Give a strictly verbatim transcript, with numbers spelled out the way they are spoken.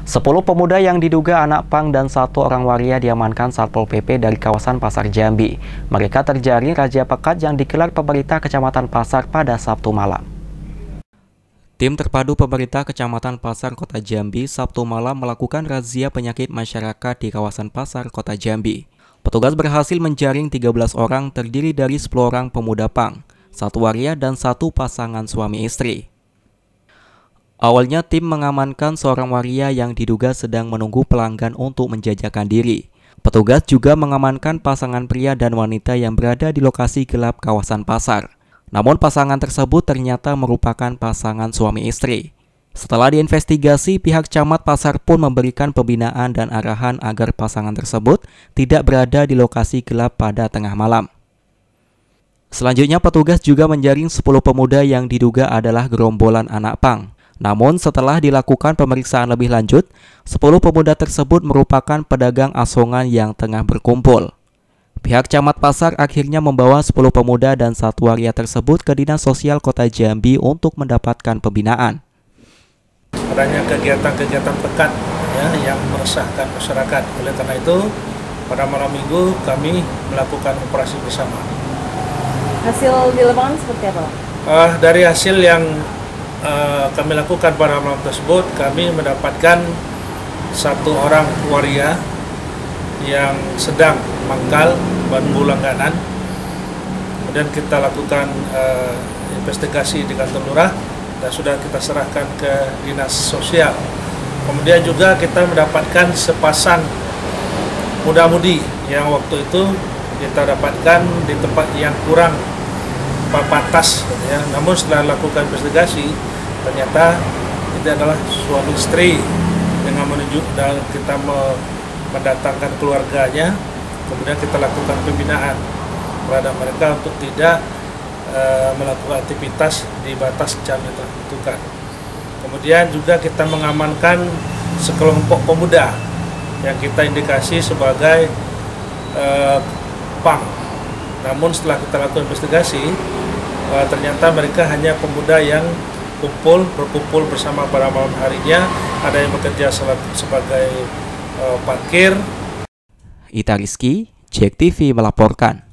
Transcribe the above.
Sepuluh pemuda yang diduga anak pang dan satu orang waria diamankan Satpol P P dari kawasan Pasar Jambi. Mereka terjaring razia pekat yang digelar pemerintah Kecamatan Pasar pada Sabtu malam. Tim terpadu pemerintah Kecamatan Pasar Kota Jambi Sabtu malam melakukan razia penyakit masyarakat di kawasan Pasar Kota Jambi. Petugas berhasil menjaring tiga belas orang terdiri dari sepuluh orang pemuda pang, satu waria dan satu pasangan suami istri. Awalnya tim mengamankan seorang waria yang diduga sedang menunggu pelanggan untuk menjajakan diri. Petugas juga mengamankan pasangan pria dan wanita yang berada di lokasi gelap kawasan pasar. Namun pasangan tersebut ternyata merupakan pasangan suami istri. Setelah diinvestigasi, pihak camat pasar pun memberikan pembinaan dan arahan agar pasangan tersebut tidak berada di lokasi gelap pada tengah malam. Selanjutnya petugas juga menjaring sepuluh pemuda yang diduga adalah gerombolan anak pang. Namun setelah dilakukan pemeriksaan lebih lanjut, sepuluh pemuda tersebut merupakan pedagang asongan yang tengah berkumpul. Pihak camat pasar akhirnya membawa sepuluh pemuda dan satu waria tersebut ke Dinas Sosial Kota Jambi untuk mendapatkan pembinaan. Adanya kegiatan-kegiatan pekat ya, yang meresahkan masyarakat. Oleh karena itu, pada malam minggu kami melakukan operasi bersama. Hasil di lapangan seperti apa? Uh, dari hasil yang Uh, kami lakukan pada malam tersebut, kami mendapatkan satu orang waria yang sedang mangkal bambu langganan. Kemudian kita lakukan uh, investigasi di kantor lurah dan sudah kita serahkan ke dinas sosial. Kemudian juga kita mendapatkan sepasang muda-mudi yang waktu itu kita dapatkan di tempat yang kurang papantas ya. Namun setelah lakukan investigasi ternyata itu adalah suami istri. Dengan menunjuk dan kita mendatangkan keluarganya, kemudian kita lakukan pembinaan terhadap mereka untuk tidak e, melakukan aktivitas di batas jam yang tertentukan. Kemudian juga kita mengamankan sekelompok pemuda yang kita indikasi sebagai e, pang. Namun setelah kita lakukan investigasi, uh, ternyata mereka hanya pemuda yang kumpul, berkumpul bersama pada malam harinya. Ada yang bekerja sebagai uh, parkir. Ita Rizky, Jack T V melaporkan.